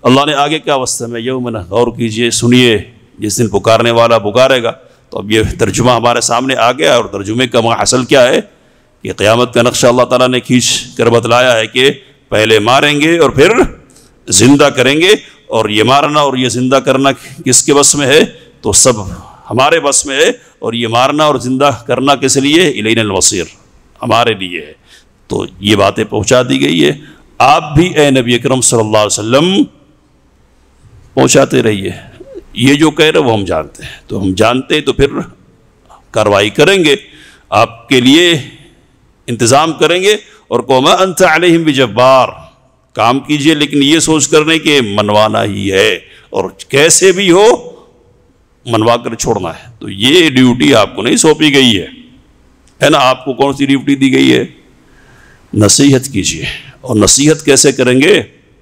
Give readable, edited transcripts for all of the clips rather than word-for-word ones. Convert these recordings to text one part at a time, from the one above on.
اللہ نے آگے کیا وصف میں یومن، غور کیجئے، سنیے، جس دن پکارنے والا پکارے گا. تو اب یہ ترجمہ ہمارے سامنے آ گیا، اور ترجمے کا حاصل کیا ہے کہ قیامت کا نقشہ اللہ تعالیٰ نے کھینچ کر بتلایا ہے کہ پہلے ماریں گے اور پھر زندہ کریں گے. اور یہ مارنا اور یہ زندہ کرنا کس کے بس میں ہے؟ تو سب ہمارے بس میں ہے. اور یہ مارنا اور زندہ کرنا کس لیے؟ الینا المصیر، ہمارے لیے ہے. تو یہ باتیں پہنچا دی گئی ہے. آپ بھی اے نبی اکرم صلی اللہ علیہ وسلم پہنچاتے رہیے. یہ جو کہہ رہے وہ ہم جانتے ہیں، تو ہم جانتے تو پھر کارروائی کریں گے، آپ کے لیے انتظام کریں گے. اور قوما انت علیہم بجبار، کام کیجئے لیکن یہ سوچ کر نہیں کہ منوانا ہی ہے، اور کیسے بھی ہو منوا کر چھوڑنا ہے. تو یہ ڈیوٹی آپ کو نہیں سونپی گئی ہے نا. آپ کو کون سی ڈیوٹی دی گئی ہے؟ نصیحت کیجئے. اور نصیحت کیسے کریں گے؟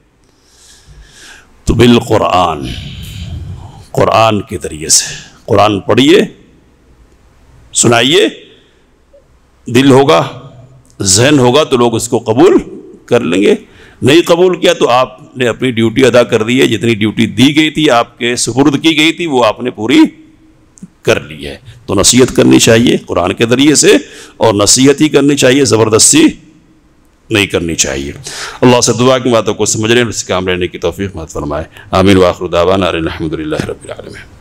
تو بالقرآن، قرآن کے ذریعے سے. قرآن پڑھیے، سنائیے، دل ہوگا، ذہن ہوگا تو لوگ اس کو قبول کر لیں گے. نہیں قبول کیا تو آپ نے اپنی ڈیوٹی ادا کر دی ہے. جتنی ڈیوٹی دی گئی تھی، آپ کے سپرد کی گئی تھی، وہ آپ نے پوری کر لی ہے. تو نصیحت کرنی چاہیے قرآن کے ذریعے سے، اور نصیحت ہی کرنی چاہیے، زبردستی نہیں کرنی چاہیے. اللہ سے دعا کی باتوں کو سمجھنے اور اس کام لینے کی توفیق مت فرمائے. آمین. وآخر دعوانا الحمد للہ رب العالمین.